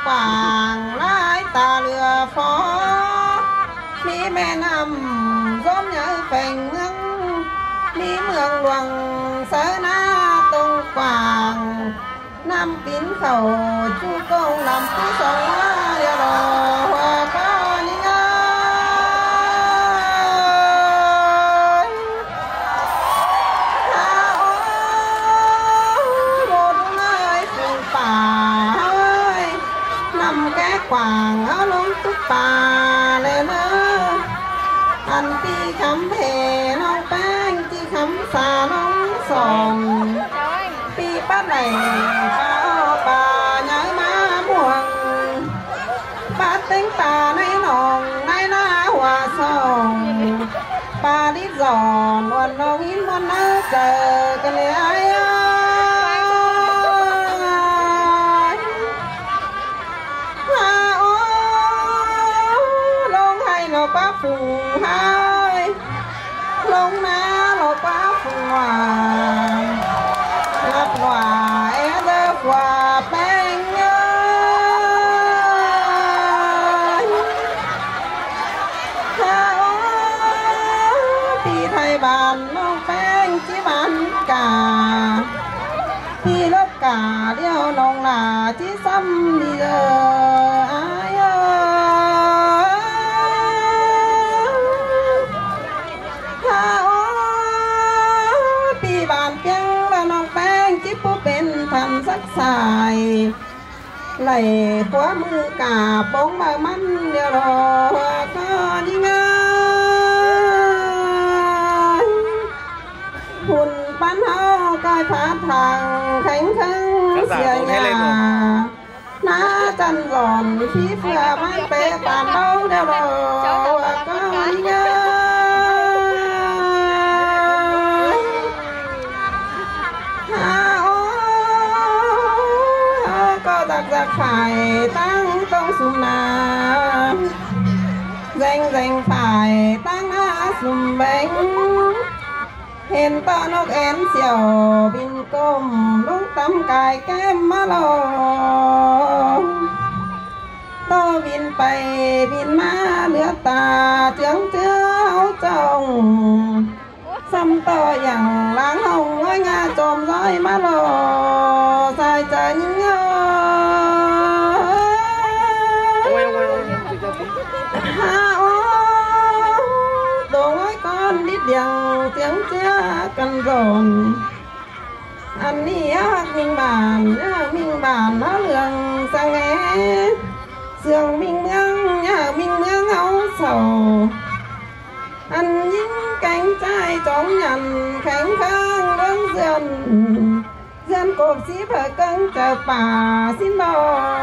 กว่างลายตาเรือฟอมีแม่น้ำร่มเยอะแฝงเมืองมีเมืองหลวงเสนาตรงกว่างน้ำปิ่นเขาจูกงลำผู้สองว่าเดียวรอหัวก้อนนี่เงยข้าโอ้หมดเงยสู่ป่าเฮ้ยนำแก้กว่างเอาลงทุกป่าเลยเนอะอันที่คำเพน้องแป้งที่คำสาน้องสอนปีป้าไหลป้าป่าเนื้อมาม่วงป้าเต็งป่าในหนองในหน้าหัวซองป้าดิจอนวันเราวินวันน้าเจอกันเลยไอ้ป้าฝูงหายลงน้าเราป้าฝูงหวานรับหวานเลิกกว่าแป้งเงยข้าพี่ไทยบ้านน้องแป้งที่บ้านกาพี่รถกาเลี้ยวน้องหลาที่ซ้ำดีพันสักสายไหลขวามือกาบงมามันเดียวรอก็ยิ่งเงยหุ่นปั้นเฮาก้อยผาทางแข็งขังเสียงาหน้าจันหล่อนที่เพื่อไม่เปะปานเบาเดียวรอก็ยิ่งเงยจากฝ่ายตั้งต้องสุ่มนาแรงฝ่ายตั้งหน้าสุ่มแบงเห็นตอนกเอ็นเสี่ยวบินก้มลูกตำกายแก้มมาลองโตบินไปบินมาเหลือตาเจืองเจ้าจ้องซ้ำต่ออย่างล้างห้องง่อยงาจมร้อยมาลอใส่ใจยิ่งเงยฮาโอ้โดงไว้ก้อนดิดยังเสียงเจ้ากันร้อนอันนี้ฮักมิงบานมิงบานเฮาเรื่องสังเงเสื่องมิงเมืองมิงเมืองเฮาเศร้าอันยิ่งแก่งใจจองยันแข็งข้างเรื่องเสื่อนกบสีเผยกังเจอป่าสินบอ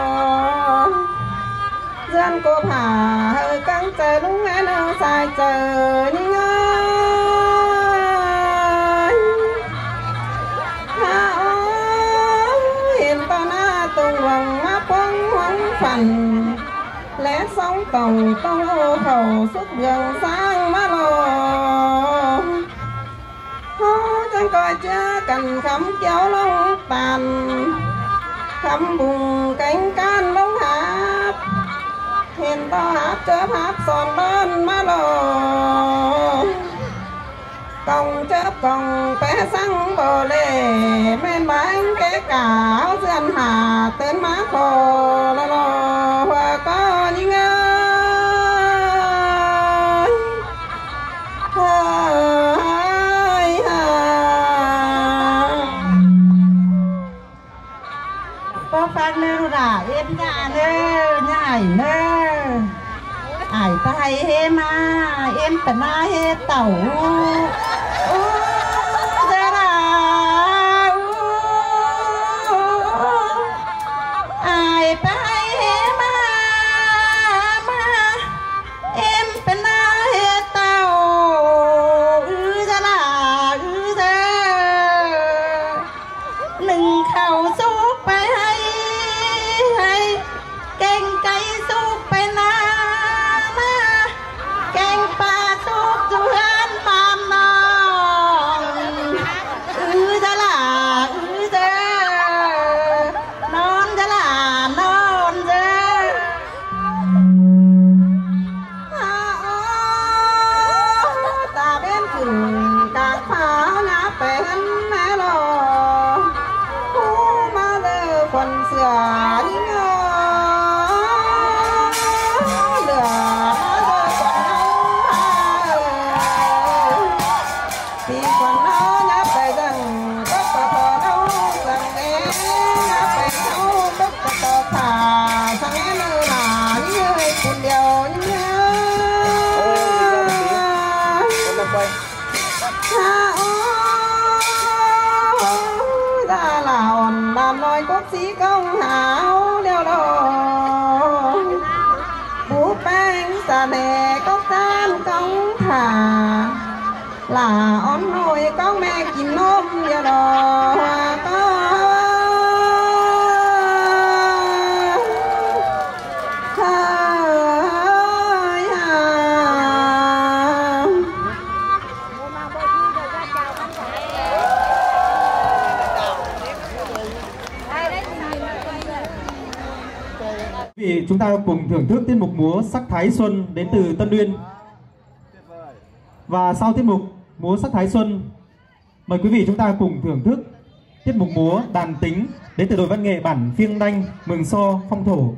เสื่อนกบหาเฮยกังเจอลุงไงน้องสายเจอนี่ไงเห็นต่อหน้าตรงหวังมาปองหวังฝันและสองต้องโอเขาสุดเรื่องสร้างมาลงเขาจังก่อยเจอกันคำเกี่ยวลงตันคำบุงแก่งการลงหาเห็นต่อหาเจอภาพสอนบ้านมาลงกองเจ็บกองแปะสั่งโบเล่แม่นบ้านแก่กาวเสื่อนหาเตือนมาโคละลอว่าก็ยิ่งเงยพอฟังเนื้อด่าเอ็มหน้าเนื้อใหญ่เนื้อไอ้ตายเฮมาเอ็มเป็นหน้าเฮเต่าแกงปลาซุปจุฮันปามนา sĩ công hảo đeo đò bú bánh xà nè có tan công thả là ón nồi con mẹ kín nôm đeo đò có Vì chúng ta cùng thưởng thức tiết mục múa Sắc Thái Xuân đến từ Tân Uyên. Và sau tiết mục múa Sắc Thái Xuân, mời quý vị chúng ta cùng thưởng thức tiết mục múa Đàn Tính đến từ đội văn nghệ bản Phiêng Đanh, Mường So, Phong Thổ.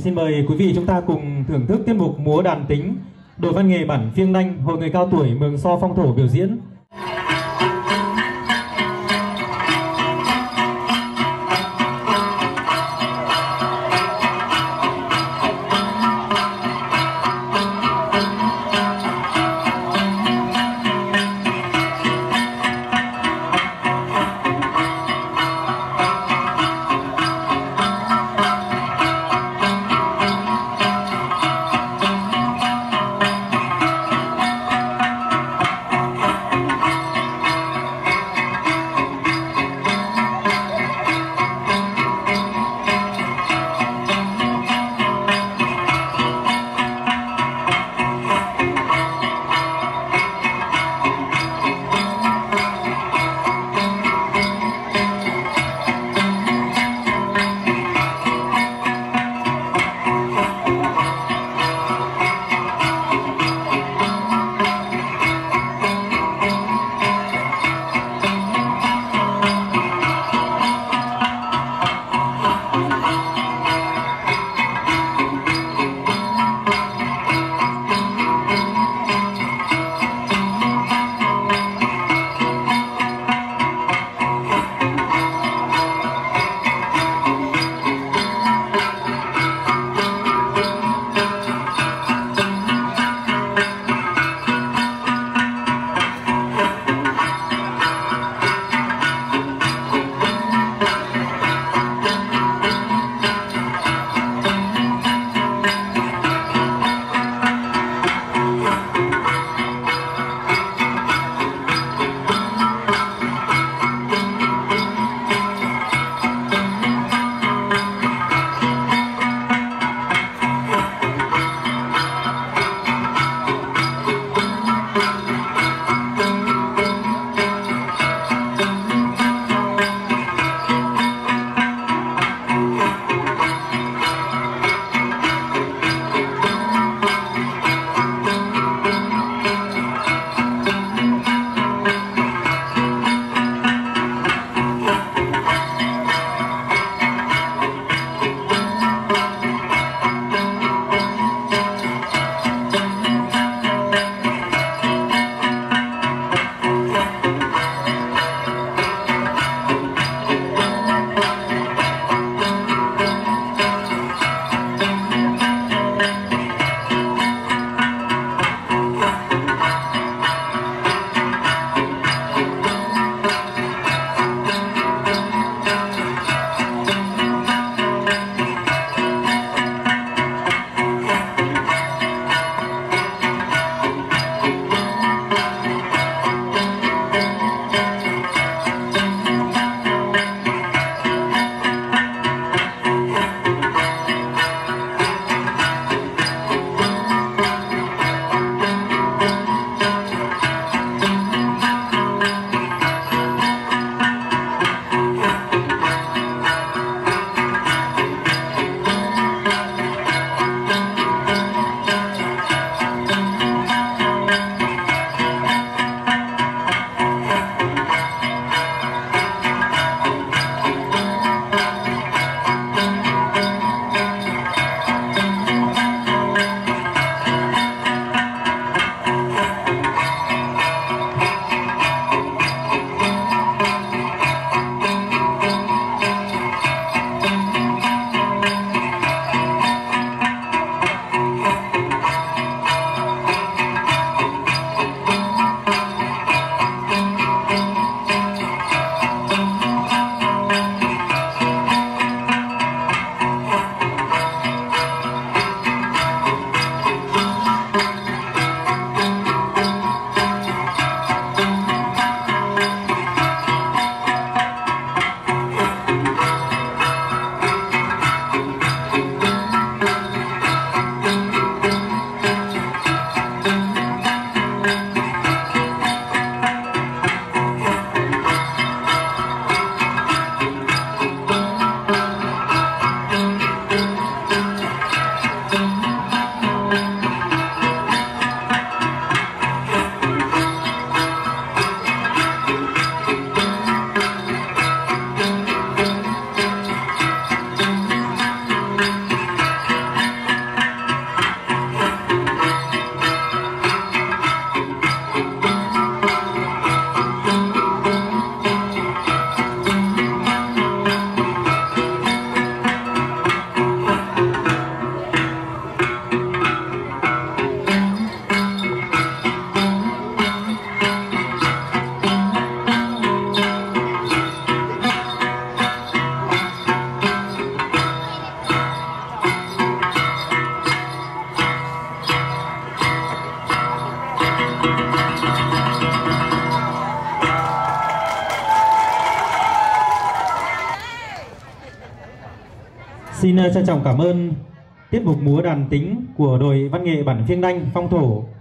xin mời quý vị chúng ta cùng thưởng thức tiết mục múa đàn tính đội văn nghệ bản Phiêng Đanh Hội người cao tuổi Mường So Phong Thổ biểu diễn. Xin trân trọng cảm ơn tiết mục múa đàn tính của đội văn nghệ bản Phiêng Đanh Phong Thổ